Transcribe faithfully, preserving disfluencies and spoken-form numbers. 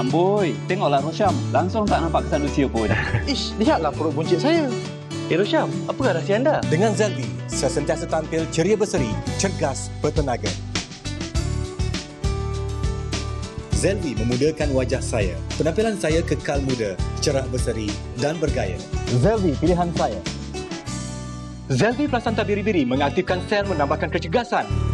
Amboi, tengoklah Rosyam. Langsung tak nampak kesan usia pun. Ish, lihatlah perut buncit saya. Eh Rosyam, apa rahsia anda? Dengan Zelvi, saya sentiasa tampil ceria berseri, cergas bertenaga. Zelvi memudakan wajah saya. Penampilan saya kekal muda, cerah berseri dan bergaya. Zelvi pilihan saya. Zelvi Plasanta Biri-Biri mengaktifkan sel menambahkan kecergasan.